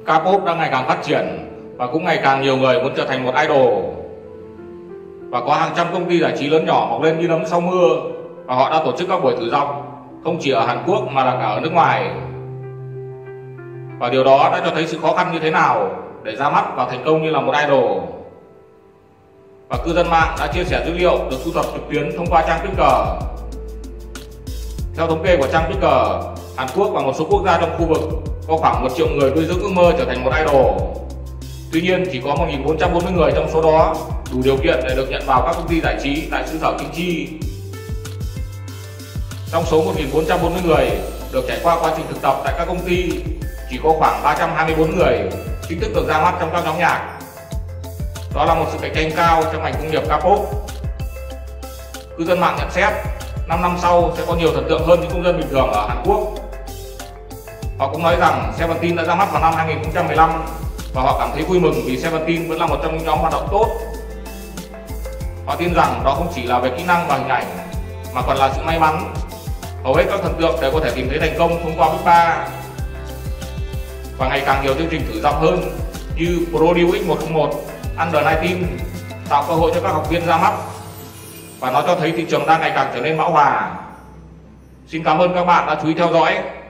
Kpop đang ngày càng phát triển và cũng ngày càng nhiều người muốn trở thành một idol. Và có hàng trăm công ty giải trí lớn nhỏ mọc lên như nấm sau mưa, và họ đã tổ chức các buổi thử giọng không chỉ ở Hàn Quốc mà là cả ở nước ngoài. Và điều đó đã cho thấy sự khó khăn như thế nào để ra mắt và thành công như là một idol. Và cư dân mạng đã chia sẻ dữ liệu được thu thập trực tuyến thông qua trang Twitter. Theo thống kê của trang Twitter, Hàn Quốc và một số quốc gia trong khu vực có khoảng 1 triệu người nuôi dưỡng ước mơ trở thành một idol. Tuy nhiên, chỉ có 1.440 người trong số đó đủ điều kiện để được nhận vào các công ty giải trí tại xứ sở Kim Chi. Trong số 1.440 người được trải qua quá trình thực tập tại các công ty, chỉ có khoảng 324 người chính thức được ra mắt trong các nhóm nhạc. Đó là một sự cạnh tranh cao trong ngành công nghiệp Kpop. Cư dân mạng nhận xét 5 năm sau sẽ có nhiều thần tượng hơn những công dân bình thường ở Hàn Quốc. Họ cũng nói rằng Seventeen đã ra mắt vào năm 2015 và họ cảm thấy vui mừng vì Seventeen vẫn là một trong những nhóm hoạt động tốt. Họ tin rằng đó không chỉ là về kỹ năng và hình ảnh mà còn là sự may mắn. Hầu hết các thần tượng đều có thể tìm thấy thành công thông qua Big Ba. Và ngày càng nhiều chương trình thử giọng hơn như Produce X101, Under 19 tạo cơ hội cho các học viên ra mắt. Và nó cho thấy thị trường đang ngày càng trở nên bão hòa. Xin cảm ơn các bạn đã chú ý theo dõi.